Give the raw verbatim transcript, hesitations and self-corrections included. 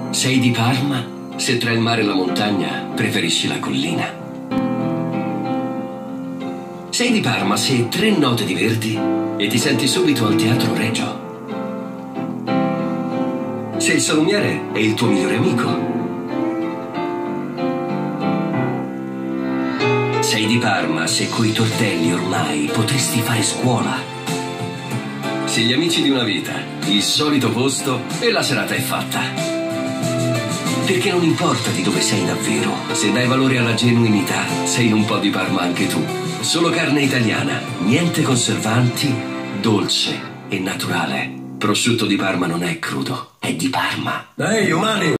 Sei di Parma? Se tra il mare e la montagna preferisci la collina. Sei di Parma se tre note di Verdi e ti senti subito al Teatro Regio. Se il salumiere è il tuo migliore amico. Sei di Parma se coi tortelli ormai potresti fare scuola. Se gli amici di una vita, il solito posto e la serata è fatta. Perché non importa di dove sei davvero, se dai valore alla genuinità, sei un po' di Parma anche tu. Solo carne italiana, niente conservanti, dolce e naturale. Prosciutto di Parma non è crudo, è di Parma. Ehi, umani!